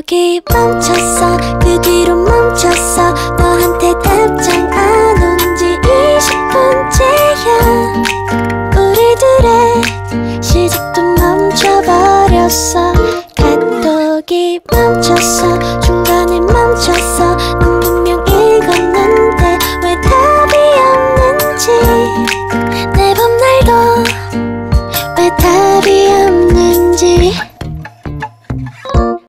카톡이 멈췄어. 그 뒤로 멈췄어. 너한테 답장 안 온 지 20분째야. 우리들의 시작도 멈춰버렸어. 카톡이 멈췄어. 중간에 멈췄어.